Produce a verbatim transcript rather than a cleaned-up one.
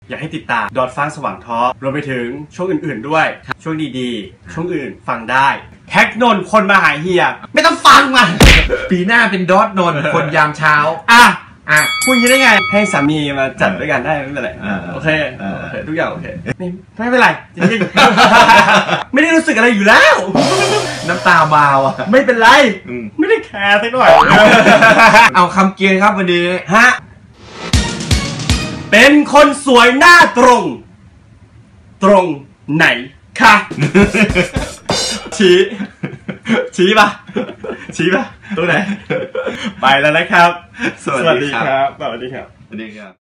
อยากให้ติดตามดอทฟ้าสว่างทอรวมไปถึงช่วงอื่นๆด้วยช่วงดีๆช่วงอื่นฟังได้แท็กนนคนมาหาเฮียไม่ต้องฟังมันปีหน้าเป็นดอทนนคนยามเช้าอ่ะอ่ะคุณคิดได้ไงให้สามีมาจัดด้วยกันได้ไม่เป็นไรโอเคโอเคทุกอย่างโอเคไม่เป็นไรจริงๆไม่ได้รู้สึกอะไรอยู่แล้วน้ำตาบาวอ่ะไม่เป็นไรไม่ได้แคร์สักหน่อยเอาคำเกียร์ครับวันนี้ฮะเป็นคนสวยหน้าตรงตรงไหนคะชี้ชี้ป่ะชี้ป่ะตรงไหนไปแล้วนะครับสวัสดีครับสวัสดีครับสวัสดีครับ